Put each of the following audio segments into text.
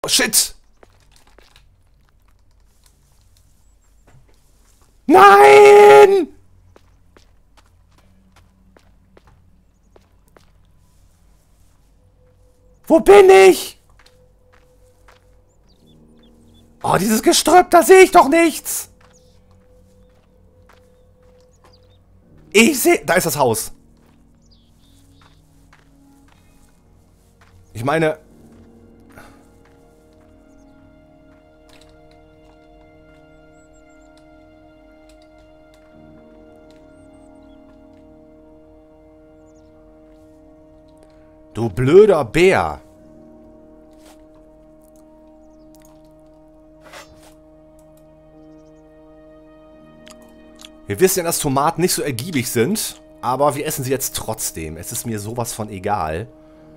Oh, shit! Nein! Wo bin ich? Oh, dieses Gestrüpp, da sehe ich doch nichts. Ich sehe... Da ist das Haus. Ich meine... Du blöder Bär. Wir wissen ja, dass Tomaten nicht so ergiebig sind, aber wir essen sie jetzt trotzdem. Es ist mir sowas von egal.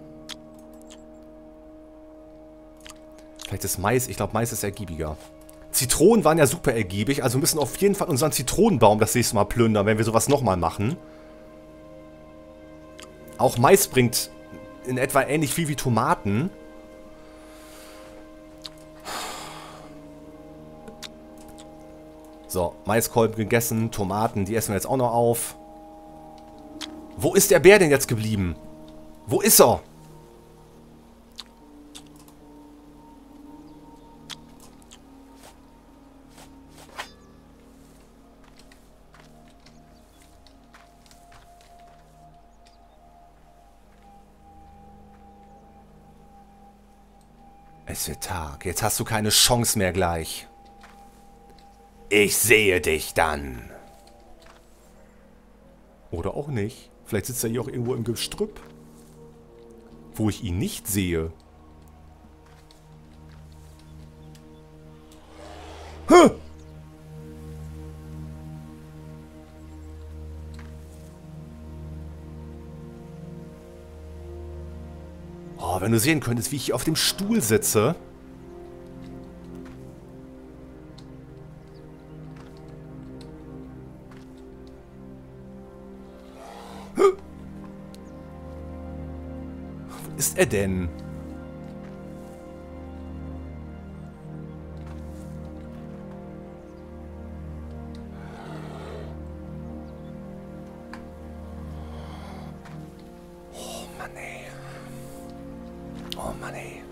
Vielleicht ist Mais, ich glaube Mais ist ergiebiger. Zitronen waren ja super ergiebig, also müssen auf jeden Fall unseren Zitronenbaum das nächste Mal plündern, wenn wir sowas nochmal machen. Auch Mais bringt in etwa ähnlich viel wie Tomaten. So, Maiskolben gegessen, Tomaten, die essen wir jetzt auch noch auf. Wo ist der Bär denn jetzt geblieben? Wo ist er? Es wird Tag. Jetzt hast du keine Chance mehr gleich. Ich sehe dich dann. Oder auch nicht. Vielleicht sitzt er hier auch irgendwo im Gestrüpp. Wo ich ihn nicht sehe. Huh! Oh, wenn du sehen könntest, wie ich hier auf dem Stuhl sitze. Huh! Wo ist er denn? Oh Mann, ey. Oh Mann, ey.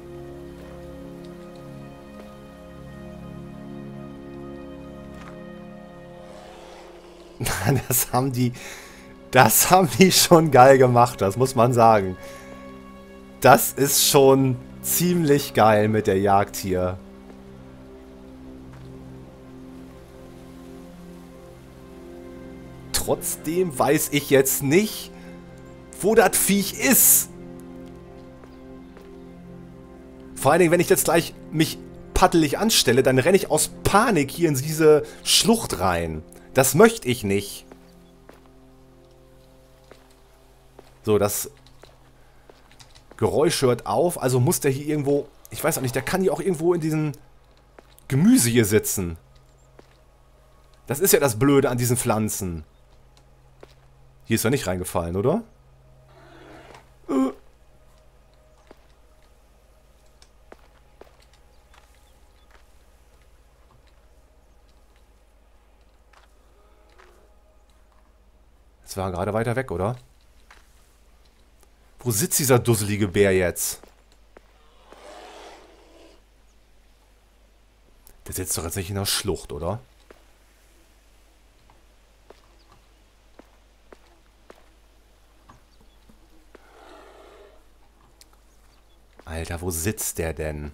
Das haben die schon geil gemacht, das muss man sagen. Das ist schon ziemlich geil mit der Jagd hier. Trotzdem weiß ich jetzt nicht, wo das Viech ist. Vor allen Dingen, wenn ich jetzt gleich mich paddelig anstelle, dann renne ich aus Panik hier in diese Schlucht rein. Das möchte ich nicht. So, das Geräusch hört auf. Also muss der hier irgendwo... Ich weiß auch nicht, der kann hier auch irgendwo in diesem Gemüse hier sitzen. Das ist ja das Blöde an diesen Pflanzen. Hier ist er nicht reingefallen, oder? Das war gerade weiter weg, oder? Wo sitzt dieser dusselige Bär jetzt? Der sitzt doch jetzt nicht in der Schlucht, oder? Alter, wo sitzt der denn?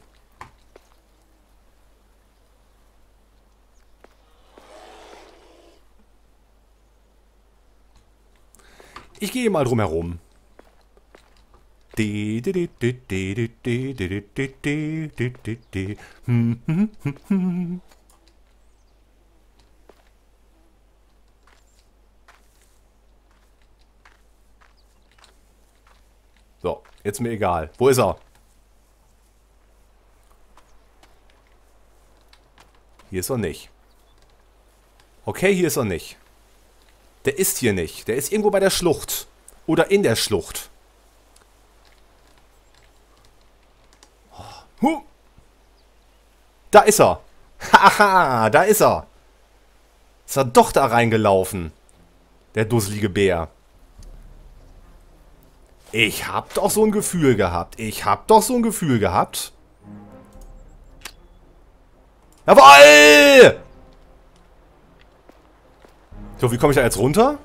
Ich gehe mal drum herum. So, jetzt mir egal. Wo ist er? Hier ist er nicht. Okay, hier ist er nicht. Der ist hier nicht. Der ist irgendwo bei der Schlucht. Oder in der Schlucht. Da ist er. Haha, da ist er. Ist er doch da reingelaufen. Der dusselige Bär. Ich hab doch so ein Gefühl gehabt. Jawoll! So, wie komme ich da jetzt runter?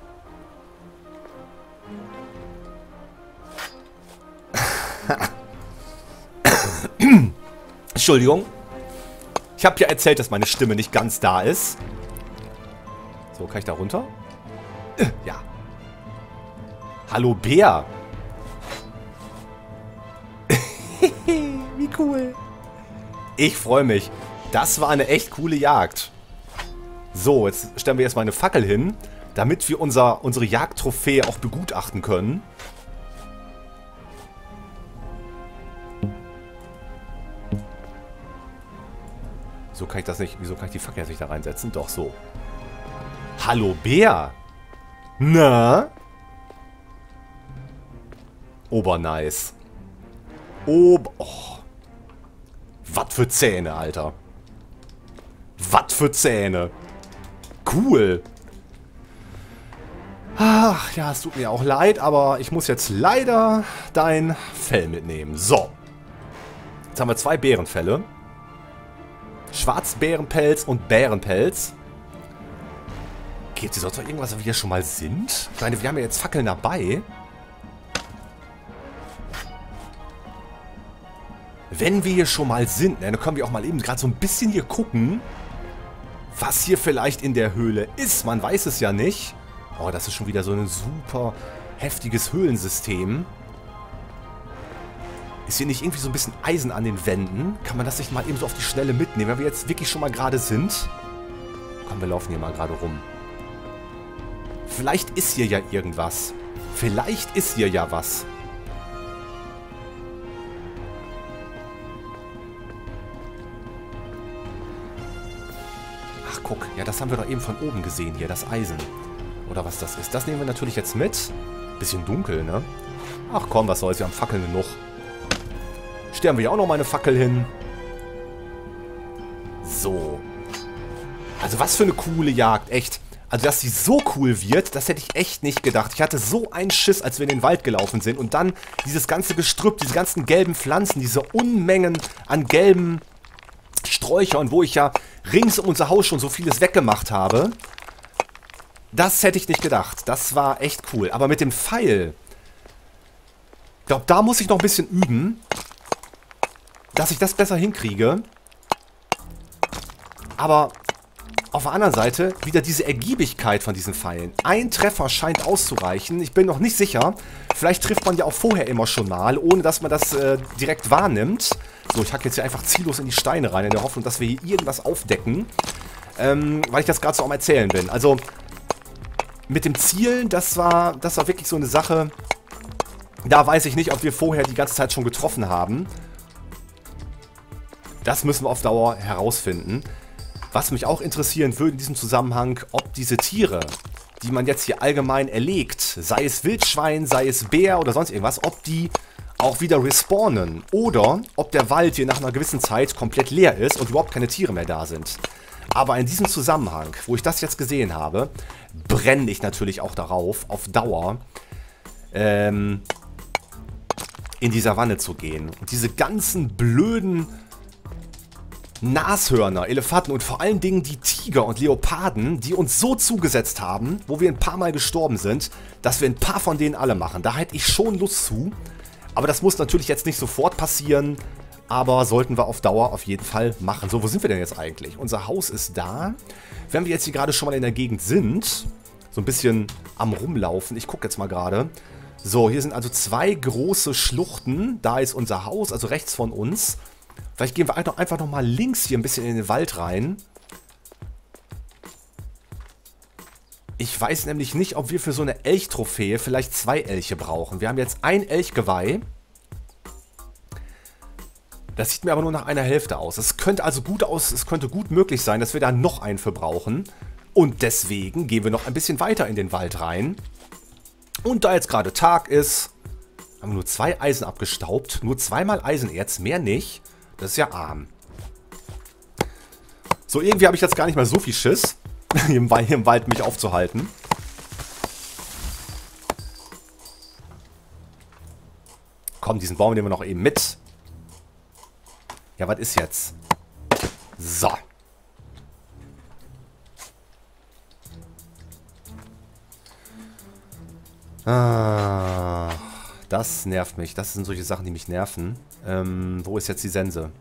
Entschuldigung. Ich habe ja erzählt, dass meine Stimme nicht ganz da ist. So, kann ich da runter? Ja. Hallo Bär. Wie cool. Ich freue mich. Das war eine echt coole Jagd. So, jetzt stellen wir erstmal eine Fackel hin, damit wir unsere Jagdtrophäe auch begutachten können. So kann ich das nicht. Wieso kann ich die Fackel jetzt nicht da reinsetzen? Doch, so. Hallo Bär. Na? Obernice. Oh. Was für Zähne, Alter. Was für Zähne. Cool. Ach, ja, es tut mir auch leid, aber ich muss jetzt leider dein Fell mitnehmen. So. Jetzt haben wir 2 Bärenfelle. Schwarzbärenpelz und Bärenpelz. Gibt es sonst noch irgendwas, wo wir hier schon mal sind? Ich meine, wir haben ja jetzt Fackeln dabei. Wenn wir hier schon mal sind, dann können wir auch mal eben gerade so ein bisschen hier gucken, was hier vielleicht in der Höhle ist. Man weiß es ja nicht. Oh, das ist schon wieder so ein super heftiges Höhlensystem. Ist hier nicht irgendwie so ein bisschen Eisen an den Wänden? Kann man das nicht mal eben so auf die Schnelle mitnehmen, wenn wir jetzt wirklich schon mal gerade sind? Komm, wir laufen hier mal gerade rum. Vielleicht ist hier ja irgendwas. Vielleicht ist hier ja was. Ach, guck. Ja, das haben wir doch eben von oben gesehen hier, das Eisen. Oder was das ist. Das nehmen wir natürlich jetzt mit. Bisschen dunkel, ne? Ach komm, was soll's. Wir haben Fackeln genug. Sterben wir ja auch noch mal eine Fackel hin. So. Also was für eine coole Jagd, echt. Also dass sie so cool wird, das hätte ich echt nicht gedacht. Ich hatte so einen Schiss, als wir in den Wald gelaufen sind. Und dann dieses ganze Gestrüpp, diese ganzen gelben Pflanzen, diese Unmengen an gelben Sträuchern, wo ich ja rings um unser Haus schon so vieles weggemacht habe. Das hätte ich nicht gedacht. Das war echt cool. Aber mit dem Pfeil, ich glaube, da muss ich noch ein bisschen üben, dass ich das besser hinkriege. Aber auf der anderen Seite wieder diese Ergiebigkeit von diesen Pfeilen. Ein Treffer scheint auszureichen. Ich bin noch nicht sicher. Vielleicht trifft man ja auch vorher immer schon mal, ohne dass man das direkt wahrnimmt. So, ich hacke jetzt hier einfach ziellos in die Steine rein, in der Hoffnung, dass wir hier irgendwas aufdecken. Weil ich das gerade so am Erzählen bin. Also, mit dem Zielen, das war wirklich so eine Sache. Da weiß ich nicht, ob wir vorher die ganze Zeit schon getroffen haben. Das müssen wir auf Dauer herausfinden. Was mich auch interessieren würde in diesem Zusammenhang, ob diese Tiere, die man jetzt hier allgemein erlegt, sei es Wildschwein, sei es Bär oder sonst irgendwas, ob die auch wieder respawnen. Oder ob der Wald hier nach einer gewissen Zeit komplett leer ist und überhaupt keine Tiere mehr da sind. Aber in diesem Zusammenhang, wo ich das jetzt gesehen habe, brenne ich natürlich auch darauf, auf Dauer in die Savanne zu gehen. Und diese ganzen blöden Nashörner, Elefanten und vor allen Dingen die Tiger und Leoparden, die uns so zugesetzt haben, wo wir ein paar Mal gestorben sind, dass wir ein paar von denen alle machen. Da hätte ich schon Lust zu. Aber das muss natürlich jetzt nicht sofort passieren. Aber sollten wir auf Dauer auf jeden Fall machen. So, wo sind wir denn jetzt eigentlich? Unser Haus ist da. Wenn wir jetzt hier gerade schon mal in der Gegend sind, so ein bisschen am Rumlaufen. Ich gucke jetzt mal gerade. So, hier sind also 2 große Schluchten. Da ist unser Haus, also rechts von uns. Vielleicht gehen wir einfach noch mal links hier ein bisschen in den Wald rein. Ich weiß nämlich nicht, ob wir für so eine Elchtrophäe vielleicht 2 Elche brauchen. Wir haben jetzt ein Elchgeweih. Das sieht mir aber nur nach einer Hälfte aus. Es könnte also es könnte gut möglich sein, dass wir da noch einen für brauchen. Und deswegen gehen wir noch ein bisschen weiter in den Wald rein. Und da jetzt gerade Tag ist, haben wir nur 2 Eisen abgestaubt. Nur 2-mal Eisenerz, mehr nicht. Das ist ja arm. So, irgendwie habe ich jetzt gar nicht mal so viel Schiss, hier im Wald mich aufzuhalten. Komm, diesen Baum nehmen wir noch eben mit. Ja, was ist jetzt? So. Ah, das nervt mich. Das sind solche Sachen, die mich nerven. Wo ist jetzt die Sense?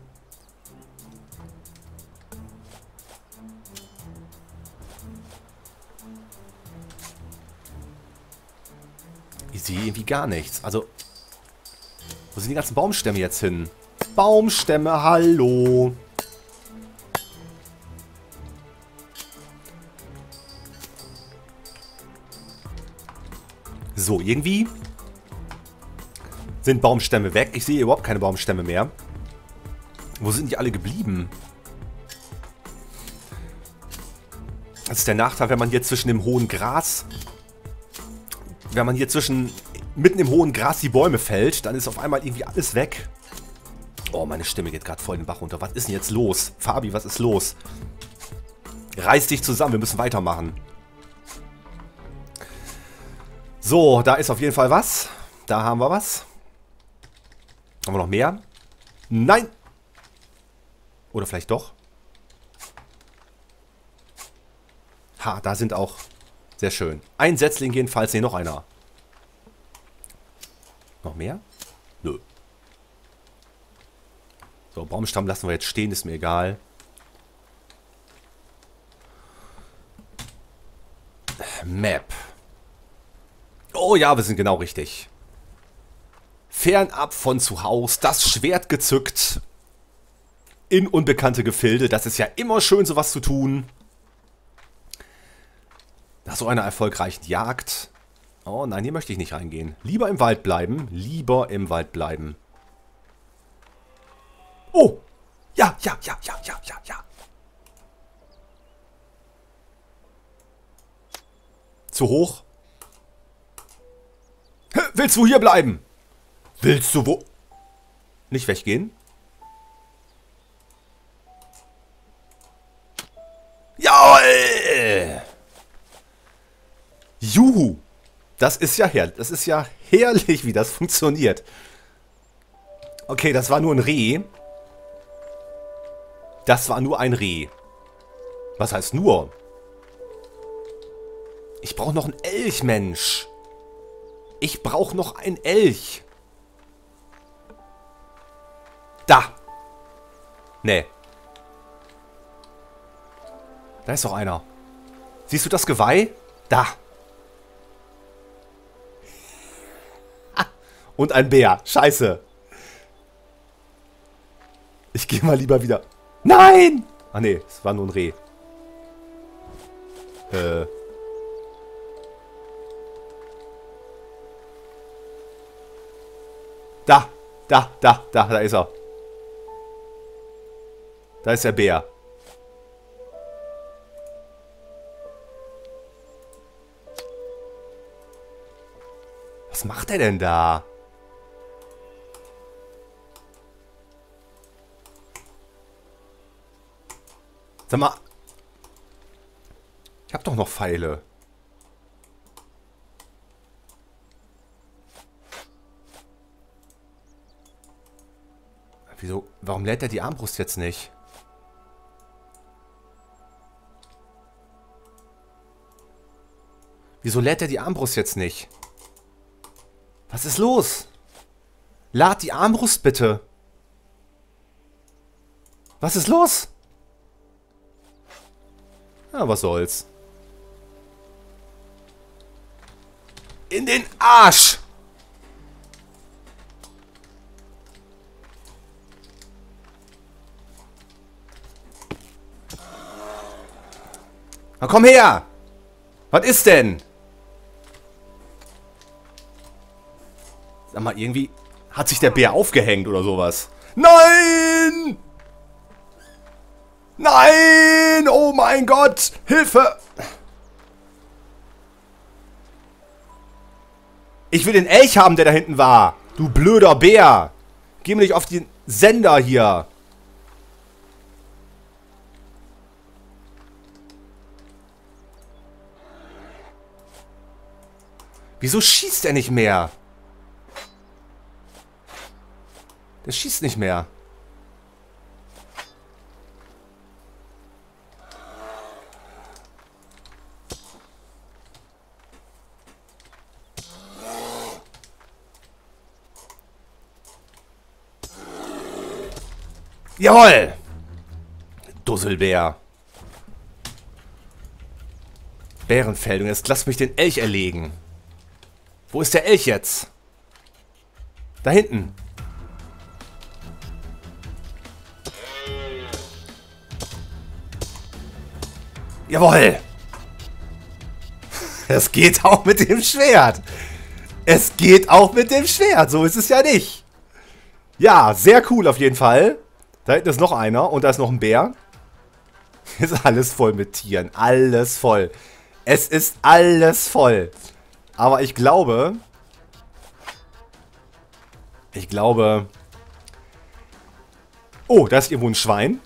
Ich sehe irgendwie gar nichts. Also, wo sind die ganzen Baumstämme jetzt hin? Baumstämme, hallo. So, irgendwie sind Baumstämme weg. Ich sehe überhaupt keine Baumstämme mehr. Wo sind die alle geblieben? Das ist der Nachteil, wenn man hier zwischen dem hohen Gras... Wenn man hier mitten im hohen Gras die Bäume fällt, dann ist auf einmal irgendwie alles weg. Oh, meine Stimme geht gerade voll den Bach runter. Was ist denn jetzt los? Fabi, was ist los? Reiß dich zusammen, wir müssen weitermachen. So, da ist auf jeden Fall was. Da haben wir was. Haben wir noch mehr? Nein! Oder vielleicht doch? Ha, da sind auch... Sehr schön. Ein Setzling jedenfalls. Nee, noch einer. Noch mehr? Nö. So, Baumstamm lassen wir jetzt stehen. Ist mir egal. Map. Oh ja, wir sind genau richtig. Fernab von zu Hause. Das Schwert gezückt. In unbekannte Gefilde. Das ist ja immer schön, sowas zu tun. Nach so einer erfolgreichen Jagd. Oh nein, hier möchte ich nicht reingehen. Lieber im Wald bleiben. Lieber im Wald bleiben. Oh! Ja. Zu hoch. Willst du hier bleiben? Willst du wo? Nicht weggehen? Jawohl! Juhu! Das ist ja herrlich, wie das funktioniert. Okay, das war nur ein Reh. Das war nur ein Reh. Was heißt nur? Ich brauche noch einen Elch, Mensch. Ich brauche noch einen Elch. Da. Nee. Da ist doch einer. Siehst du das Geweih? Da. Und ein Bär. Scheiße. Ich gehe mal lieber wieder. Nein! Ah nee, es war nur ein Reh. Da ist er. Da ist der Bär. Was macht er denn da? Sag mal. Ich hab doch noch Pfeile. Wieso? Warum lädt er die Armbrust jetzt nicht? Wieso lädt er die Armbrust jetzt nicht? Was ist los? Lad die Armbrust bitte. Was ist los? Ja, was soll's. In den Arsch! Na komm her! Was ist denn? Sag mal, irgendwie hat sich der Bär aufgehängt oder sowas. Nein! Nein! Oh mein Gott! Hilfe! Ich will den Elch haben, der da hinten war. Du blöder Bär. Geh mir nicht auf den Sender hier. Wieso schießt er nicht mehr? Der schießt nicht mehr. Jawohl! Dusselbär. Bärenfell. Und jetzt lass mich den Elch erlegen. Wo ist der Elch jetzt? Da hinten. Jawohl! Es geht auch mit dem Schwert. Es geht auch mit dem Schwert. So ist es ja nicht. Ja, sehr cool auf jeden Fall. Da hinten ist noch einer und da ist noch ein Bär. Ist alles voll mit Tieren. Alles voll. Es ist alles voll. Aber ich glaube... Oh, da ist irgendwo ein Schwein.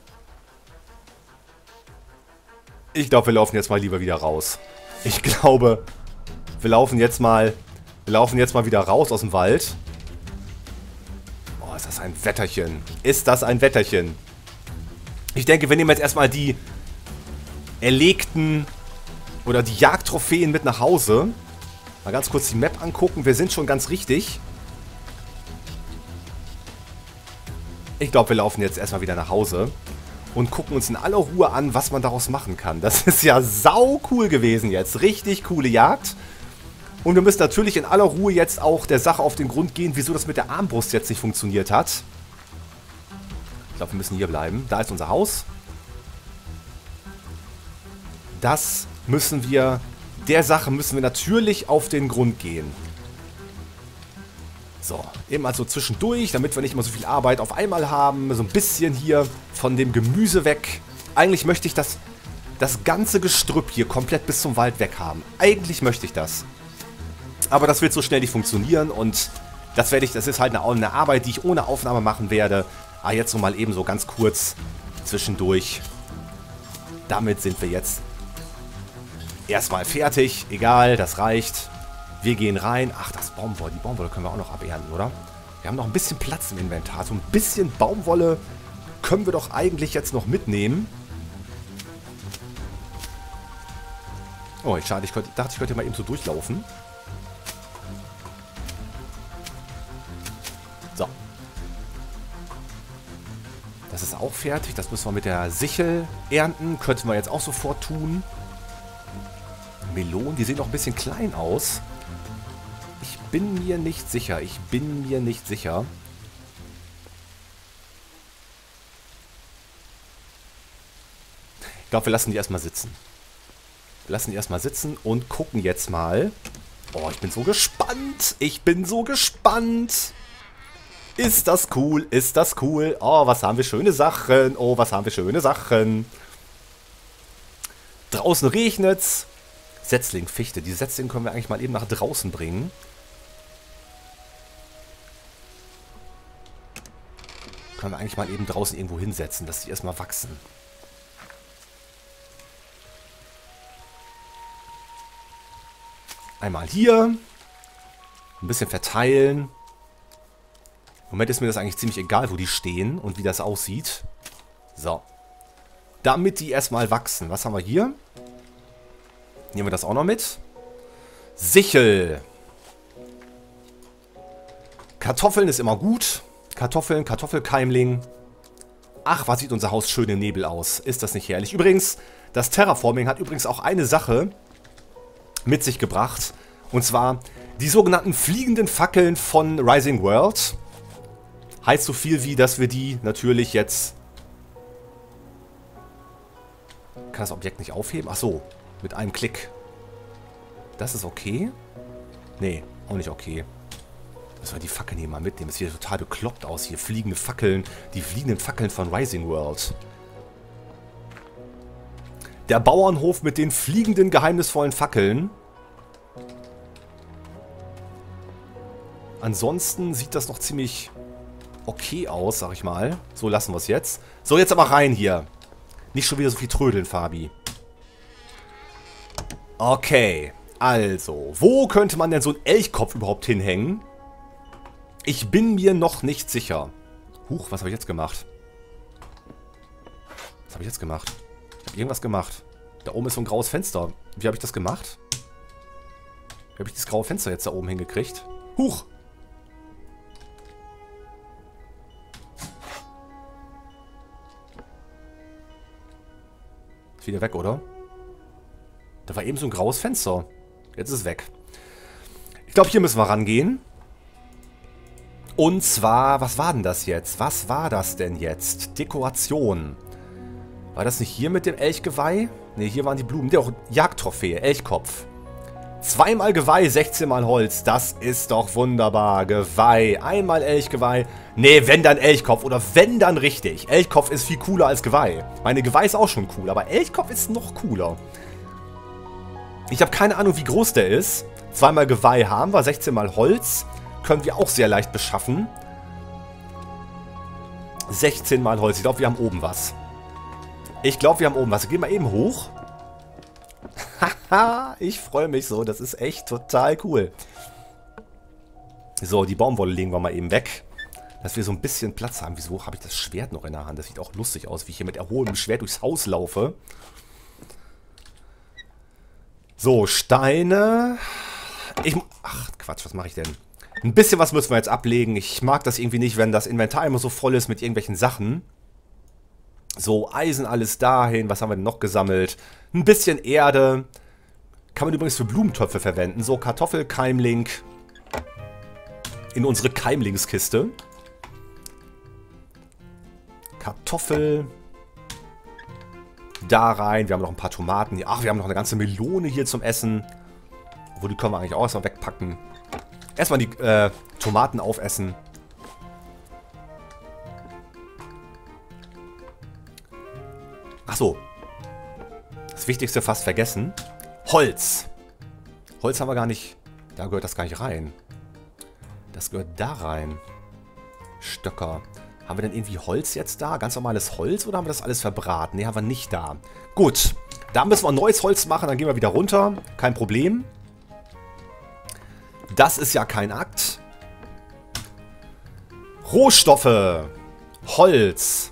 Ich glaube, wir laufen jetzt mal lieber wieder raus. Ich glaube, wir laufen jetzt mal wieder raus aus dem Wald. Oh, ist das ein Wetterchen. Ist das ein Wetterchen. Ich denke, wir nehmen jetzt erstmal die erlegten oder die Jagdtrophäen mit nach Hause. Mal ganz kurz die Map angucken. Wir sind schon ganz richtig. Ich glaube, wir laufen jetzt erstmal wieder nach Hause und gucken uns in aller Ruhe an, was man daraus machen kann. Das ist ja sau cool gewesen jetzt. Richtig coole Jagd. Und wir müssen natürlich in aller Ruhe jetzt auch der Sache auf den Grund gehen, wieso das mit der Armbrust jetzt nicht funktioniert hat. Ich glaube, wir müssen hier bleiben. Da ist unser Haus. Der Sache müssen wir natürlich auf den Grund gehen. So, eben also zwischendurch, damit wir nicht immer so viel Arbeit auf einmal haben. So ein bisschen hier von dem Gemüse weg. Eigentlich möchte ich das ganze Gestrüpp hier komplett bis zum Wald weg haben. Eigentlich möchte ich das. Aber das wird so schnell nicht funktionieren und das ist halt eine Arbeit, die ich ohne Aufnahme machen werde. Aber jetzt noch mal eben so ganz kurz zwischendurch. Damit sind wir jetzt erstmal fertig. Egal, das reicht. Wir gehen rein. Ach, das Baumwolle. Die Baumwolle können wir auch noch abernten, oder? Wir haben noch ein bisschen Platz im Inventar. So ein bisschen Baumwolle können wir doch eigentlich jetzt noch mitnehmen. Oh, schade. Ich dachte, ich könnte mal eben so durchlaufen. So. Das ist auch fertig. Das müssen wir mit der Sichel ernten. Könnten wir jetzt auch sofort tun. Melonen, die sehen noch ein bisschen klein aus. Ich bin mir nicht sicher. Ich glaube, wir lassen die erstmal sitzen. Und gucken jetzt mal. Oh, ich bin so gespannt. Ist das cool? Oh, was haben wir schöne Sachen. Draußen regnet's. Setzling, Fichte. Die Setzlinge können wir eigentlich mal eben nach draußen bringen. Können wir eigentlich mal eben draußen irgendwo hinsetzen, dass die erstmal wachsen. Einmal hier. Ein bisschen verteilen. Im Moment ist mir das eigentlich ziemlich egal, wo die stehen und wie das aussieht. So. Damit die erstmal wachsen. Was haben wir hier? Nehmen wir das auch noch mit. Sichel. Kartoffeln ist immer gut. Kartoffelkeimling. Ach, was sieht unser Haus schön im Nebel aus. Ist das nicht herrlich? Übrigens, das Terraforming hat übrigens auch eine Sache mit sich gebracht. Und zwar die sogenannten fliegenden Fackeln von Rising World. Heißt so viel wie, dass wir die natürlich jetzt... Kann das Objekt nicht aufheben? Ach so. Mit einem Klick. Das ist okay? Nee, auch nicht okay. Müssen wir die Fackeln hier mal mitnehmen. Das sieht total bekloppt aus hier. Fliegende Fackeln. Die fliegenden Fackeln von Rising World. Der Bauernhof mit den fliegenden, geheimnisvollen Fackeln. Ansonsten sieht das noch ziemlich okay aus, sag ich mal. So, lassen wir es jetzt. So, jetzt aber rein hier. Nicht schon wieder so viel trödeln, Fabi. Okay, Also, wo könnte man denn so einen Elchkopf überhaupt hinhängen? Ich bin mir noch nicht sicher. Huch, was habe ich jetzt gemacht? Was habe ich jetzt gemacht? Ich habe irgendwas gemacht. Da oben ist so ein graues Fenster. Wie habe ich das gemacht? Wie habe ich das graue Fenster jetzt da oben hingekriegt? Huch! Ist wieder weg, oder? Da war eben so ein graues Fenster. Jetzt ist es weg. Ich glaube, hier müssen wir rangehen. Und zwar, was war denn das jetzt? Was war das denn jetzt? Dekoration. War das nicht hier mit dem Elchgeweih? Ne, hier waren die Blumen. Der auch Jagdtrophäe, Elchkopf. 2-mal Geweih, 16-mal Holz. Das ist doch wunderbar. Geweih, einmal Elchgeweih. Ne, wenn dann Elchkopf oder wenn dann richtig. Elchkopf ist viel cooler als Geweih. Meine Geweih ist auch schon cool, aber Elchkopf ist noch cooler. Ich habe keine Ahnung, wie groß der ist. 2-mal Geweih haben wir, 16-mal Holz. Können wir auch sehr leicht beschaffen. 16-mal Holz. Ich glaube, wir haben oben was. Ich glaube, wir haben oben was. Gehen wir eben hoch. Haha, ich freue mich so. Das ist echt total cool. So, die Baumwolle legen wir mal eben weg. Dass wir so ein bisschen Platz haben. Wieso habe ich das Schwert noch in der Hand? Das sieht auch lustig aus, wie ich hier mit erhobenem Schwert durchs Haus laufe. So, Steine. Ach, Quatsch, was mache ich denn? Ein bisschen was müssen wir jetzt ablegen. Ich mag das irgendwie nicht, wenn das Inventar immer so voll ist mit irgendwelchen Sachen. So, Eisen alles dahin. Was haben wir denn noch gesammelt? Ein bisschen Erde. Kann man übrigens für Blumentöpfe verwenden. So, Kartoffelkeimling. In unsere Keimlingskiste. Kartoffel. Da rein. Wir haben noch ein paar Tomaten. Ach, wir haben noch eine ganze Melone hier zum Essen. Obwohl, die können wir eigentlich auch erstmal wegpacken. Erstmal die Tomaten aufessen. Ach so. Das Wichtigste fast vergessen. Holz. Holz haben wir gar nicht... Da gehört das gar nicht rein. Das gehört da rein. Stöcker. Haben wir denn irgendwie Holz jetzt da? Ganz normales Holz oder haben wir das alles verbraten? Ne, haben wir nicht da. Gut. Da müssen wir neues Holz machen. Dann gehen wir wieder runter. Kein Problem. Das ist ja kein Akt. Rohstoffe. Holz.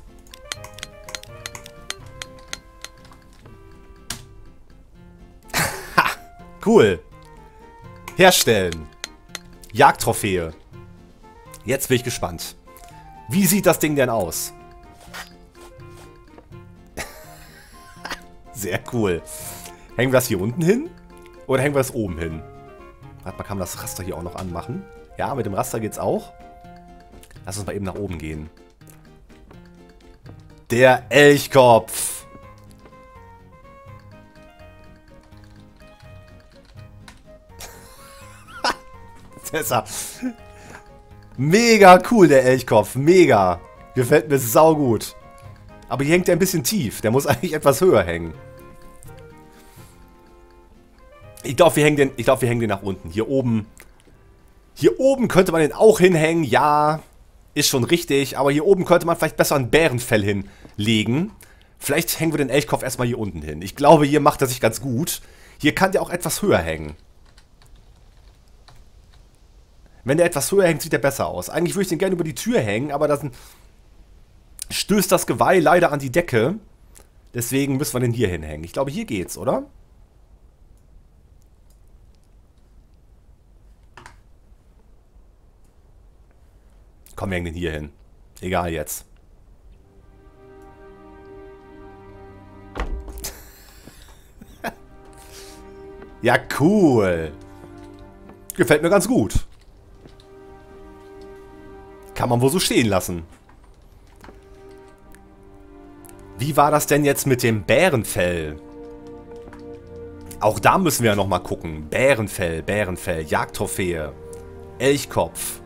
Ha, cool. Herstellen. Jagdtrophäe. Jetzt bin ich gespannt. Wie sieht das Ding denn aus? Sehr cool. Hängen wir das hier unten hin? Oder hängen wir das oben hin? Warte mal, kann man das Raster hier auch noch anmachen? Ja, mit dem Raster geht's auch. Lass uns mal eben nach oben gehen. Der Elchkopf. Tessa. Mega cool, der Elchkopf. Mega. Gefällt mir saugut. Aber hier hängt er ein bisschen tief. Der muss eigentlich etwas höher hängen. Ich glaube, wir hängen den nach unten. Hier oben. Hier oben könnte man den auch hinhängen. Ja, ist schon richtig. Aber hier oben könnte man vielleicht besser ein Bärenfell hinlegen. Vielleicht hängen wir den Elchkopf erstmal hier unten hin. Ich glaube, hier macht er sich ganz gut. Hier kann der auch etwas höher hängen. Wenn der etwas höher hängt, sieht der besser aus. Eigentlich würde ich den gerne über die Tür hängen, aber dann stößt das Geweih leider an die Decke. Deswegen müssen wir den hier hinhängen. Ich glaube, hier geht's, oder? Komm, wir hängen den hier hin. Egal jetzt. Ja, cool. Gefällt mir ganz gut. Kann man wohl so stehen lassen. Wie war das denn jetzt mit dem Bärenfell? Auch da müssen wir ja nochmal gucken. Bärenfell, Bärenfell, Jagdtrophäe, Elchkopf.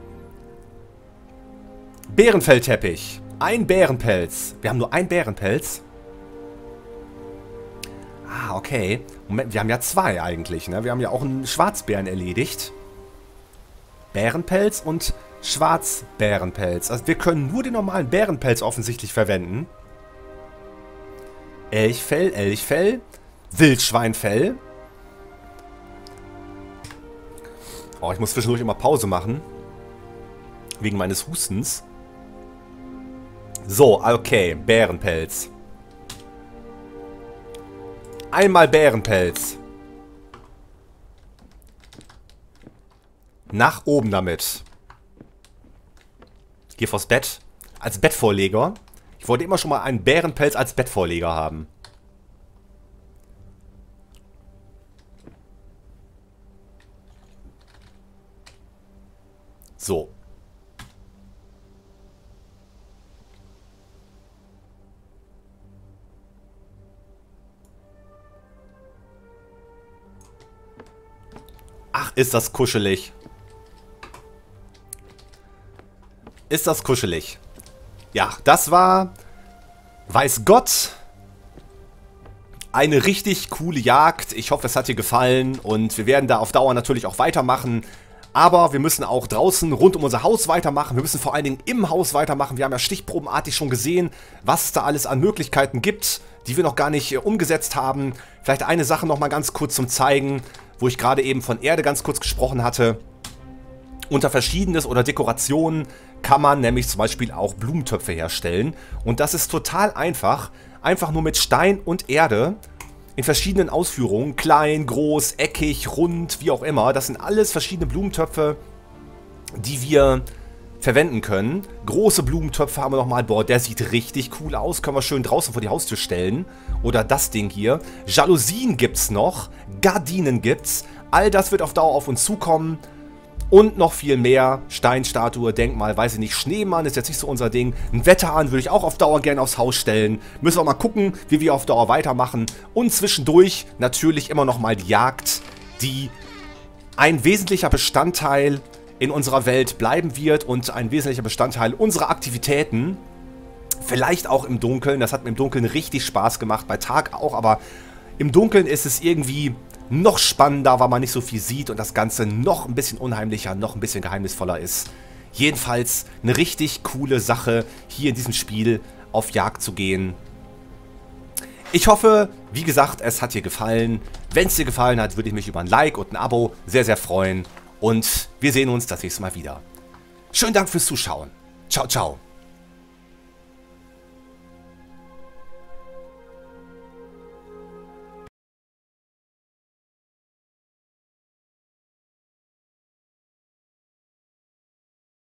Bärenfellteppich. Ein Bärenpelz. Wir haben nur einen Bärenpelz. Ah, okay. Moment, wir haben ja zwei eigentlich, ne? Wir haben ja auch einen Schwarzbären erledigt. Bärenpelz und Schwarzbärenpelz. Also wir können nur den normalen Bärenpelz offensichtlich verwenden. Elchfell, Elchfell. Wildschweinfell. Oh, ich muss zwischendurch immer Pause machen. Wegen meines Hustens. So, okay. Bärenpelz. Einmal Bärenpelz. Nach oben damit. Geh vors Bett. Als Bettvorleger. Ich wollte immer schon mal einen Bärenpelz als Bettvorleger haben. So. Ach, ist das kuschelig. Ist das kuschelig. Ja, das war, weiß Gott, eine richtig coole Jagd. Ich hoffe, es hat dir gefallen und wir werden da auf Dauer natürlich auch weitermachen. Aber wir müssen auch draußen rund um unser Haus weitermachen. Wir müssen vor allen Dingen im Haus weitermachen. Wir haben ja stichprobenartig schon gesehen, was es da alles an Möglichkeiten gibt, die wir noch gar nicht umgesetzt haben. Vielleicht eine Sache noch mal ganz kurz zum Zeigen, wo ich gerade eben von Erde ganz kurz gesprochen hatte. Unter Verschiedenes oder Dekorationen kann man nämlich zum Beispiel auch Blumentöpfe herstellen. Und das ist total einfach. Einfach nur mit Stein und Erde. In verschiedenen Ausführungen, klein, groß, eckig, rund, wie auch immer. Das sind alles verschiedene Blumentöpfe, die wir verwenden können. Große Blumentöpfe haben wir nochmal. Boah, der sieht richtig cool aus. Können wir schön draußen vor die Haustür stellen. Oder das Ding hier. Jalousien gibt's noch. Gardinen gibt's. All das wird auf Dauer auf uns zukommen. Und noch viel mehr. Steinstatue, Denkmal, weiß ich nicht. Schneemann ist jetzt nicht so unser Ding. Ein Wetterhahn würde ich auch auf Dauer gerne aufs Haus stellen. Müssen wir mal gucken, wie wir auf Dauer weitermachen. Und zwischendurch natürlich immer noch mal die Jagd, die ein wesentlicher Bestandteil in unserer Welt bleiben wird und ein wesentlicher Bestandteil unserer Aktivitäten. Vielleicht auch im Dunkeln. Das hat mir im Dunkeln richtig Spaß gemacht. Bei Tag auch, aber im Dunkeln ist es irgendwie noch spannender, weil man nicht so viel sieht und das Ganze noch ein bisschen unheimlicher, noch ein bisschen geheimnisvoller ist. Jedenfalls eine richtig coole Sache, hier in diesem Spiel auf Jagd zu gehen. Ich hoffe, wie gesagt, es hat dir gefallen. Wenn es dir gefallen hat, würde ich mich über ein Like und ein Abo sehr, sehr freuen. Und wir sehen uns das nächste Mal wieder. Schönen Dank fürs Zuschauen. Ciao, ciao.